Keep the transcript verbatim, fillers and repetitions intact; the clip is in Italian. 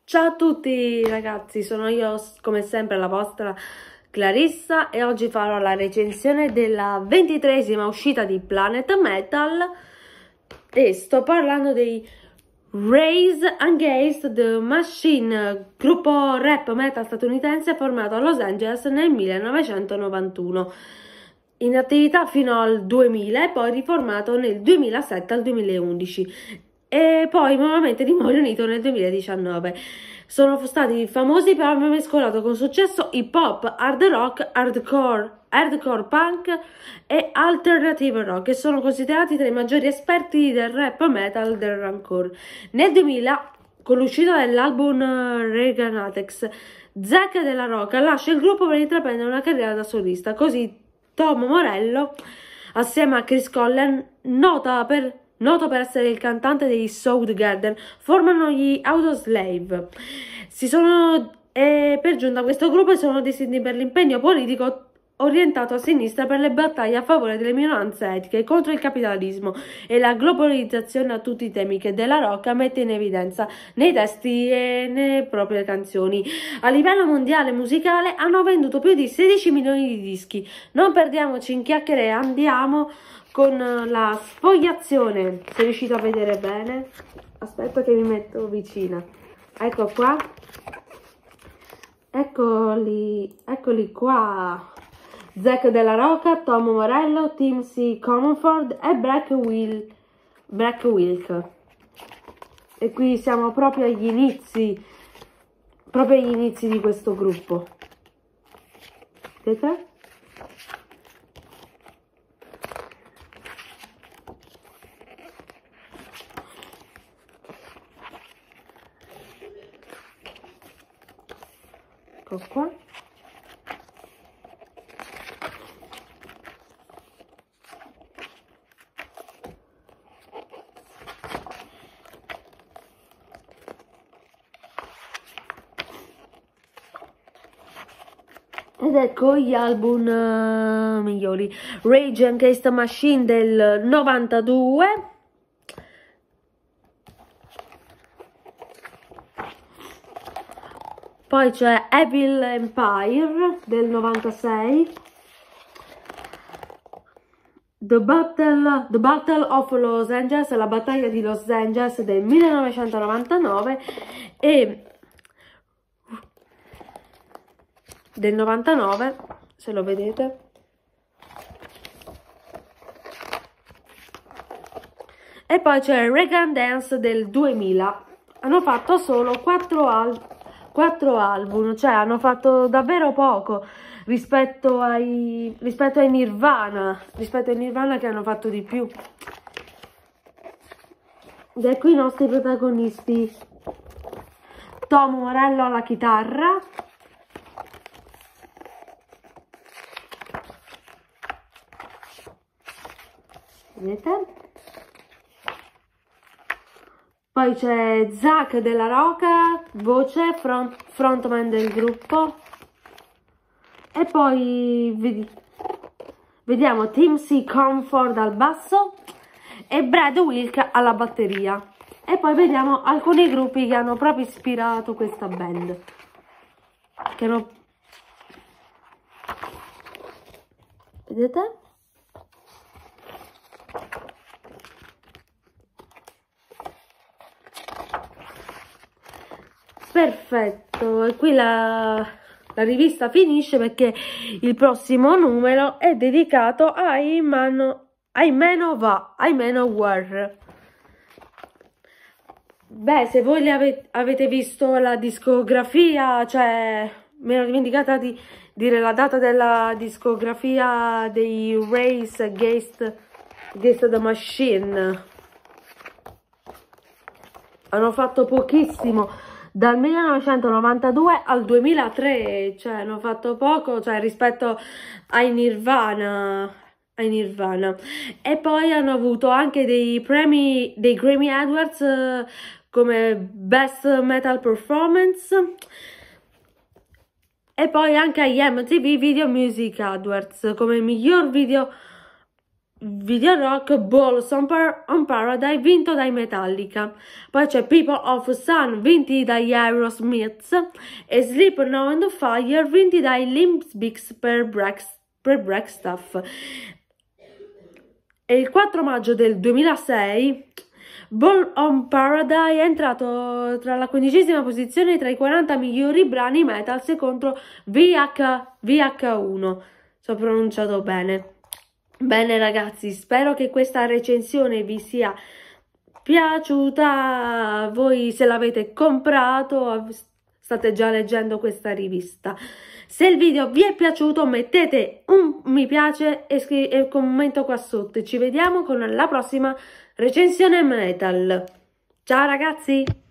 Ciao a tutti ragazzi, sono io come sempre la vostra Clarissa e oggi farò la recensione della ventitreesima uscita di Planet Metal e sto parlando dei Rage Against the Machine, gruppo rap metal statunitense formato a Los Angeles nel millenovecentonovantuno, in attività fino al duemila e poi riformato nel duemilasette al duemilaundici. E poi nuovamente di nuovo riunito nel duemiladiciannove. Sono stati famosi per aver mescolato con successo hip hop, hard rock, hardcore, hardcore punk e alternative rock, che sono considerati tra i maggiori esperti del rap metal del Rancor. Nel duemila, con l'uscita dell'album Reaganex, Zack della Roca lascia il gruppo per intraprendere una carriera da solista. Così Tom Morello, assieme a Chris Collen, nota per noto per essere il cantante dei Soundgarden, formano gli Audioslave. Si sono e per giunta questo gruppo sono distinti per l'impegno politico orientato a sinistra, per le battaglie a favore delle minoranze etiche, contro il capitalismo e la globalizzazione, a tutti i temi che Della Rocca mette in evidenza nei testi e nelle proprie canzoni. A livello mondiale musicale hanno venduto più di sedici milioni di dischi. Non perdiamoci in chiacchiere, andiamo con la sfogliazione. Se riuscite a vedere bene, aspetta che mi metto vicina. Ecco qua, eccoli, eccoli qua. Zack della Roca, Tom Morello, Tim C. Comerford e Black Will, Black Wilk. E qui siamo proprio agli inizi, proprio agli inizi di questo gruppo. Vedete? Ecco qua. Ed ecco gli album uh, migliori. Rage Against the Machine del novantadue, poi c'è Evil Empire del novantasei, The Battle, The Battle of Los Angeles, la battaglia di Los Angeles del millenovecentonovantanove e del novantanove, se lo vedete. E poi c'è Reagan Dance del duemila. Hanno fatto solo quattro al quattro album, cioè hanno fatto davvero poco rispetto ai rispetto ai Nirvana, rispetto ai Nirvana che hanno fatto di più. Ed ecco i nostri protagonisti. Tom Morello alla chitarra, vedete? Poi c'è Zack della Roca, voce, front, frontman del gruppo. E poi vedi, vediamo Tim C. Comerford al basso e Brad Wilk alla batteria. E poi vediamo alcuni gruppi che hanno proprio ispirato questa band. Che hanno... Vedete? Perfetto, e qui la, la rivista finisce perché il prossimo numero è dedicato ai, mano, ai Manowar, ai Manowar. Beh, se voi ave, avete visto la discografia, cioè mi ero dimenticata di dire la data della discografia dei Rage Against, Against the Machine. Hanno fatto pochissimo. Dal millenovecentonovantadue al duemilatré, cioè hanno fatto poco, cioè rispetto ai Nirvana, ai Nirvana. E poi hanno avuto anche dei premi, dei Grammy Awards eh, come Best Metal Performance e poi anche agli M T V Video Music Awards come miglior video Video Rock Balls on, Par on Paradise vinto dai Metallica. Poi c'è People of Sun vinti dagli Aerosmith e Sleep Now and Fire vinti dai Limp Bizkit per Break, per Break Stuff. E il quattro maggio del duemilasei Ball on Paradise è entrato tra la quindicesima posizione tra i quaranta migliori brani metal secondo V H uno. Se ho pronunciato bene. Bene ragazzi, spero che questa recensione vi sia piaciuta. Voi se l'avete comprato, state già leggendo questa rivista. Se il video vi è piaciuto mettete un mi piace e, e commento qua sotto. Ci vediamo con la prossima recensione metal. Ciao ragazzi!